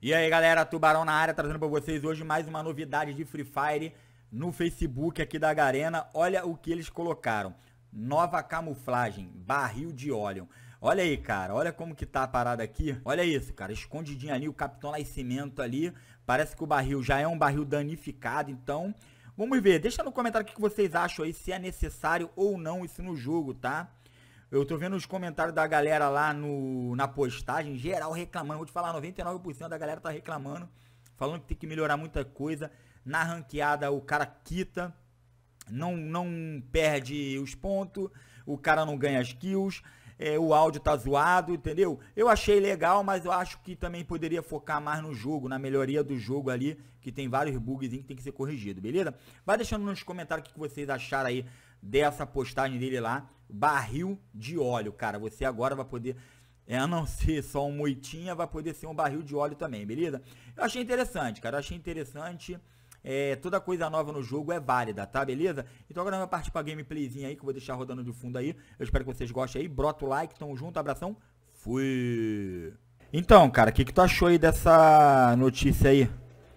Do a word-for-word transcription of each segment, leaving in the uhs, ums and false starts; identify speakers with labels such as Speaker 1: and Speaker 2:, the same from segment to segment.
Speaker 1: E aí galera, Tubarão na área, trazendo pra vocês hoje mais uma novidade de Free Fire no Facebook aqui da Garena. Olha o que eles colocaram, nova camuflagem, barril de óleo. Olha aí cara, olha como que tá a parada aqui. Olha isso cara, escondidinho ali, o Capitão Nascimento ali. Parece que o barril já é um barril danificado, então vamos ver. Deixa no comentário o que vocês acham aí, se é necessário ou não isso no jogo, tá? Eu tô vendo os comentários da galera lá no, na postagem, geral reclamando. Vou te falar, noventa e nove por cento da galera tá reclamando, falando que tem que melhorar muita coisa. Na ranqueada o cara quita, não, não perde os pontos, o cara não ganha as kills, é, o áudio tá zoado, entendeu? Eu achei legal, mas eu acho que também poderia focar mais no jogo, na melhoria do jogo ali, que tem vários bugs que tem que ser corrigido, beleza? Vai deixando nos comentários o que vocês acharam aí dessa postagem dele lá, barril de óleo, cara. Você agora vai poder, é, a não ser só um moitinha, vai poder ser um barril de óleo também, beleza? Eu achei interessante, cara, eu achei interessante. É, toda coisa nova no jogo é válida, tá, beleza? Então agora vai partir pra gameplayzinha aí, que eu vou deixar rodando de fundo aí. Eu espero que vocês gostem aí, brota o like, tamo junto, abração, fui! Então, cara, o que que tu achou aí dessa notícia aí?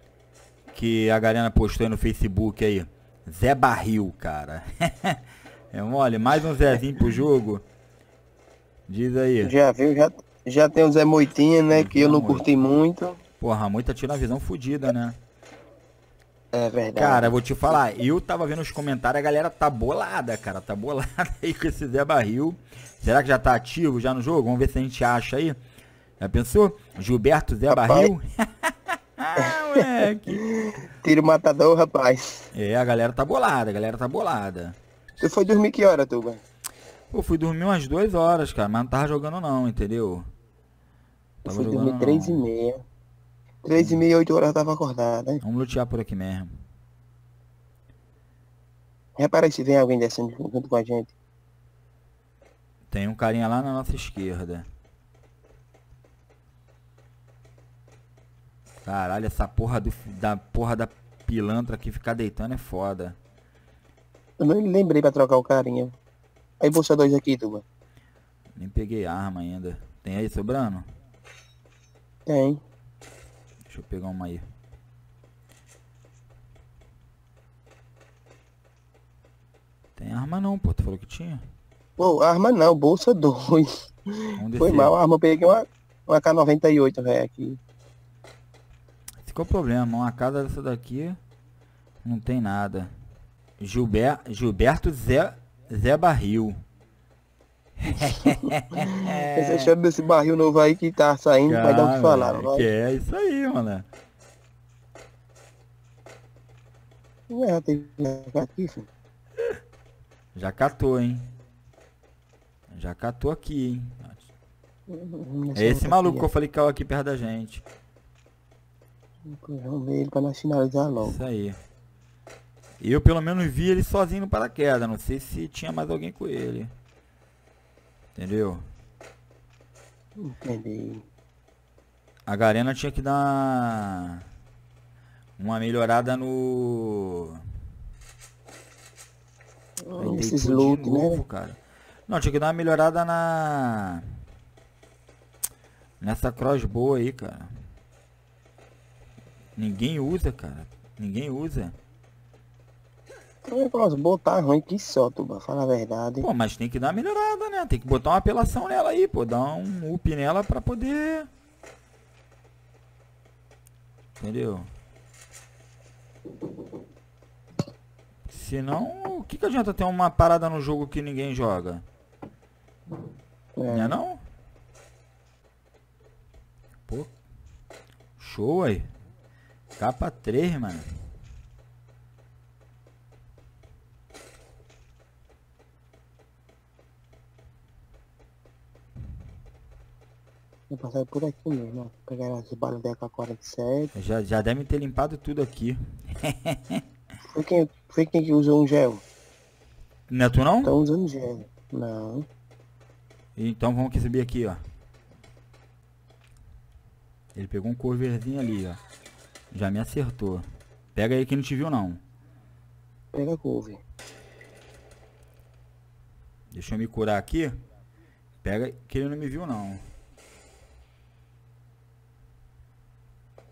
Speaker 1: Que a Garena postou aí no Facebook aí. Zé Barril, cara. É mole, mais um Zezinho pro jogo. Diz aí.
Speaker 2: Já viu, já, já tem o Zé Moitinha, né, que eu não curti muito.
Speaker 1: Porra, Moita tira uma visão fodida, né?
Speaker 2: É verdade.
Speaker 1: Cara, eu vou te falar, eu tava vendo os comentários, a galera tá bolada, cara, tá bolada aí com esse Zé Barril. Será que já tá ativo já no jogo? Vamos ver se a gente acha aí. Já pensou? Gilberto Zé
Speaker 2: Rapaz.
Speaker 1: Barril? Ah, moleque.
Speaker 2: Tiro matador, rapaz.
Speaker 1: É, a galera tá bolada, a galera tá bolada.
Speaker 2: Tu foi dormir que hora, Tuba?
Speaker 1: Pô, fui dormir umas duas horas, cara, mas não tava jogando não, entendeu?
Speaker 2: Eu
Speaker 1: Tava
Speaker 2: fui
Speaker 1: jogando
Speaker 2: dormir
Speaker 1: não.
Speaker 2: três e meia. Três e meia, oito horas eu tava acordado, hein?
Speaker 1: Vamos lutear por aqui mesmo.
Speaker 2: Repara aí se vem alguém descendo junto com a gente.
Speaker 1: Tem um carinha lá na nossa esquerda. Caralho, essa porra do, da porra da pilantra que ficar deitando é foda.
Speaker 2: Eu não lembrei pra trocar o carinha. Aí bolsa dois aqui, Tuba.
Speaker 1: Nem peguei arma ainda. Tem aí sobrando?
Speaker 2: Tem.
Speaker 1: Deixa eu pegar uma aí. Tem arma não, pô. Tu falou que tinha?
Speaker 2: Pô, arma não, bolsa dois. Foi mal, a arma eu peguei uma, uma K noventa e oito, velho, aqui.
Speaker 1: Esse que é o problema, uma casa dessa daqui não tem nada. Gilber, Gilberto Zé, Zé Barril.
Speaker 2: Esse é cheiro desse barril novo aí que tá saindo, vai dar o que falar,
Speaker 1: Cara,
Speaker 2: vai.
Speaker 1: que é isso aí, mano.
Speaker 2: É, tem aqui, filho.
Speaker 1: Já catou, hein? Já catou aqui, hein? É esse maluco que eu falei que caiu aqui perto da gente.
Speaker 2: Vamos ver ele pra nós finalizar logo.
Speaker 1: Isso aí. Eu pelo menos vi ele sozinho no paraquedas. Não sei se tinha mais alguém com ele. Entendeu?
Speaker 2: Entendi.
Speaker 1: A Garena tinha que dar uma melhorada no...
Speaker 2: Oh, esses loot, né?
Speaker 1: Cara. Não, tinha que dar uma melhorada na... Nessa crossbow aí, cara. Ninguém usa, cara. Ninguém usa.
Speaker 2: O crossbow tá ruim que só, Tuba, fala a verdade.
Speaker 1: Pô, mas tem que dar uma melhorada, né? Tem que botar uma apelação nela aí, pô. Dar um up nela pra poder... Entendeu? Senão, o que que adianta ter uma parada no jogo que ninguém joga?
Speaker 2: É.
Speaker 1: Não é não? Pô. Show aí. Capa três, mano.
Speaker 2: Vou passar por aqui mesmo, ó. Pegar as balas da A K quarenta e sete.
Speaker 1: Já, já devem ter limpado tudo aqui.
Speaker 2: Foi quem, foi quem que usou um gel?
Speaker 1: Não é tu não?
Speaker 2: Estão usando gel. Não.
Speaker 1: Então vamos aqui subir aqui, ó. Ele pegou um coverzinho ali, ó. Já me acertou. Pega aí que não te viu não.
Speaker 2: Pega a couve.
Speaker 1: Deixa eu me curar aqui. Pega que ele não me viu não.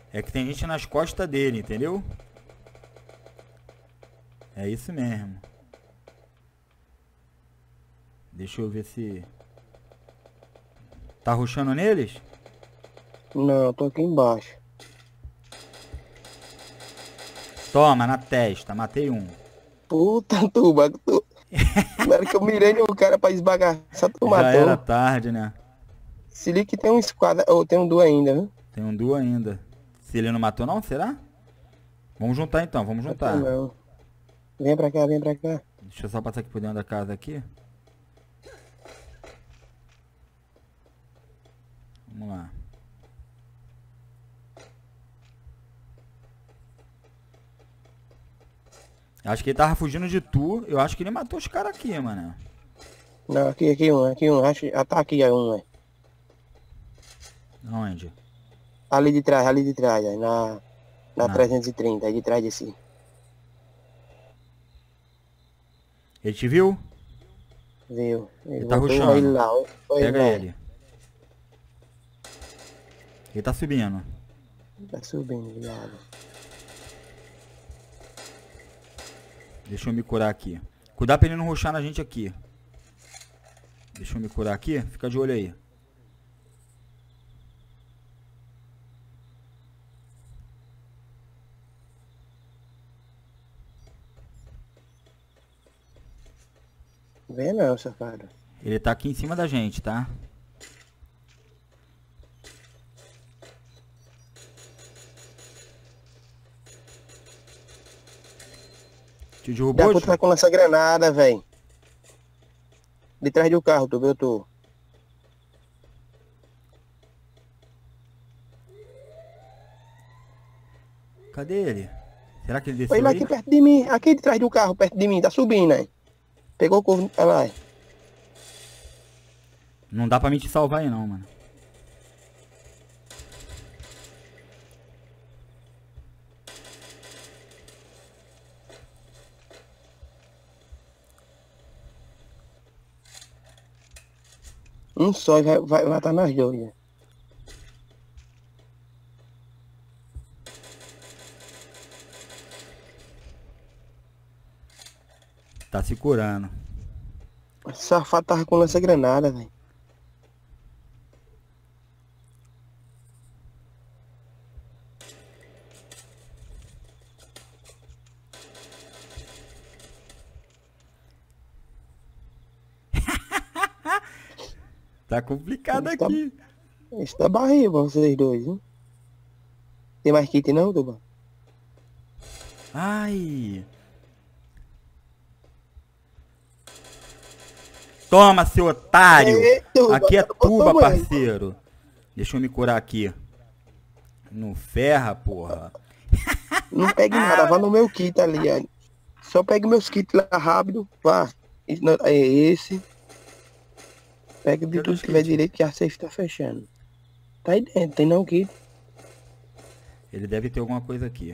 Speaker 1: É que tem gente nas costas dele, entendeu? É isso mesmo. Deixa eu ver se... Tá rushando neles?
Speaker 2: Não, eu tô aqui embaixo.
Speaker 1: Toma, na testa. Matei um.
Speaker 2: Puta, tuba. Tu... Na hora que eu mirei no cara pra esbagaçar, tu
Speaker 1: Já
Speaker 2: matou.
Speaker 1: era tarde, né?
Speaker 2: Se liga que tem um esquadra... Ou tem um duo ainda, viu?
Speaker 1: Tem um duo ainda. Se ele não matou não, será? Vamos juntar então, vamos juntar.
Speaker 2: Não. Vem pra cá, vem pra cá.
Speaker 1: Deixa eu só passar aqui por dentro da casa aqui. Vamos lá. Acho que ele tava fugindo de tu. Eu acho que ele matou os caras aqui, mano.
Speaker 2: Não, aqui, aqui um, aqui um. Acho... Ah, tá aqui aí um, é.
Speaker 1: Onde?
Speaker 2: Ali de trás, ali de trás, aí, na, na
Speaker 1: Não.
Speaker 2: trezentos e trinta, aí de trás de si.
Speaker 1: Ele te viu?
Speaker 2: Viu? Ele,
Speaker 1: Ele tá
Speaker 2: botou
Speaker 1: rushando.
Speaker 2: ele lá, ó. Foi
Speaker 1: Pega
Speaker 2: lá.
Speaker 1: ele. Ele tá subindo.
Speaker 2: Tá subindo, viado.
Speaker 1: Deixa eu me curar aqui. Cuidado pra ele não rushar na gente aqui. Deixa eu me curar aqui. Fica de olho aí.
Speaker 2: Vem não, safado.
Speaker 1: Ele tá aqui em cima da gente, tá? Te
Speaker 2: Já
Speaker 1: derrubou?
Speaker 2: tu tá com essa granada, velho. De trás do carro, tu viu, tu?
Speaker 1: Cadê ele? Será que ele
Speaker 2: Foi
Speaker 1: desceu
Speaker 2: lá
Speaker 1: aí?
Speaker 2: aqui perto de mim, aqui de trás do carro, perto de mim, tá subindo, aí. Pegou o corvo, olha lá.
Speaker 1: Não dá pra mim te salvar aí não, mano.
Speaker 2: Um só e vai, vai matar nós dois, né?
Speaker 1: Tá se curando.
Speaker 2: O safado tava com lança-granada, velho.
Speaker 1: Tá complicado
Speaker 2: Tá-
Speaker 1: aqui.
Speaker 2: Isso tá barriga, vocês dois, hein? Tem mais kit não, Tuba?
Speaker 1: Ai. Toma, seu otário.
Speaker 2: Ei, Tuba,
Speaker 1: Aqui é
Speaker 2: botou
Speaker 1: tuba,
Speaker 2: ele.
Speaker 1: parceiro. Deixa eu me curar aqui. Não ferra, porra.
Speaker 2: Não pegue nada, vá no meu kit ali, ó. Só pegue meus kits lá rápido, vá. Esse não- É esse. Pega de
Speaker 1: Cadê
Speaker 2: tudo
Speaker 1: os
Speaker 2: que tiver
Speaker 1: kits?
Speaker 2: direito que a safe tá fechando. Tá aí dentro, tem não kit.
Speaker 1: Ele deve ter alguma coisa aqui.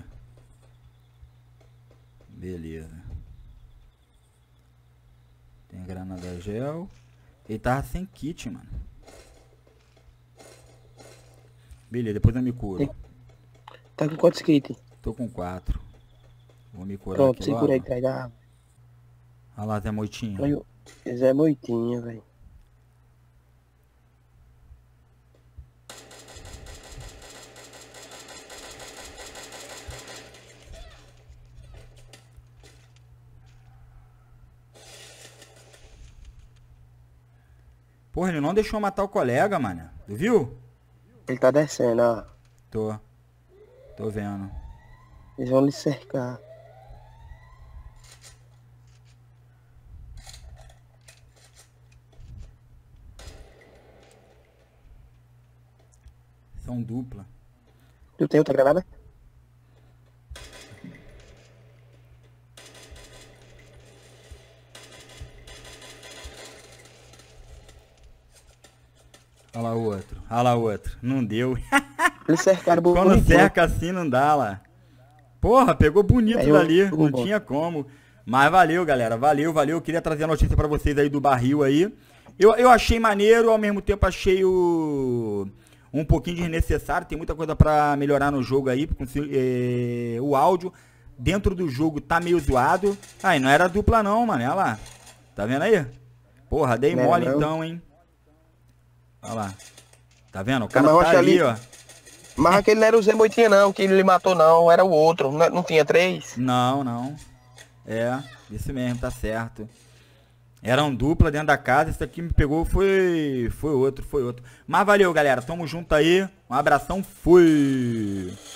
Speaker 1: Beleza. Tem granada gel. Ele tava sem kit, mano. Beleza, depois eu me curo.
Speaker 2: Tá com quantos kits?
Speaker 1: Tô com quatro. Vou me curar
Speaker 2: Pronto,
Speaker 1: aqui
Speaker 2: segura aí
Speaker 1: logo.
Speaker 2: atrás da árvore.
Speaker 1: Olha lá, Zé Moitinho.
Speaker 2: Olha o Zé Moitinha, velho.
Speaker 1: Porra, ele não deixou matar o colega, mano. Tu viu?
Speaker 2: Ele tá descendo, ó.
Speaker 1: Tô. Tô vendo.
Speaker 2: Eles vão lhe cercar.
Speaker 1: São dupla.
Speaker 2: Tu tem outra granada?
Speaker 1: Olha lá o outro. Olha lá o outro. Não deu.
Speaker 2: Eles cercaram
Speaker 1: Quando
Speaker 2: bonitinho.
Speaker 1: cerca assim não dá lá. Porra, pegou bonito
Speaker 2: Aí eu-
Speaker 1: dali.
Speaker 2: eu
Speaker 1: Não
Speaker 2: vou.
Speaker 1: tinha como. Mas valeu, galera. Valeu, valeu. Queria trazer a notícia pra vocês aí do barril aí. Eu, eu achei maneiro, ao mesmo tempo achei o... um pouquinho desnecessário, tem muita coisa pra melhorar no jogo aí, é, o áudio dentro do jogo tá meio zoado. Aí, não era dupla não, mano, olha lá. Tá vendo aí? Porra, dei
Speaker 2: não,
Speaker 1: mole
Speaker 2: não.
Speaker 1: então, hein. Olha lá. Tá vendo? O cara
Speaker 2: Mas
Speaker 1: tá ali,
Speaker 2: ali,
Speaker 1: ó.
Speaker 2: mas aquele não era o Zé Moitinha não, que ele matou não, era o outro, não, não tinha três?
Speaker 1: Não, não. É, isso mesmo, tá certo. Eram dupla dentro da casa, esse aqui me pegou, foi foi outro, foi outro. Mas valeu, galera, tamo junto aí, um abração, fui!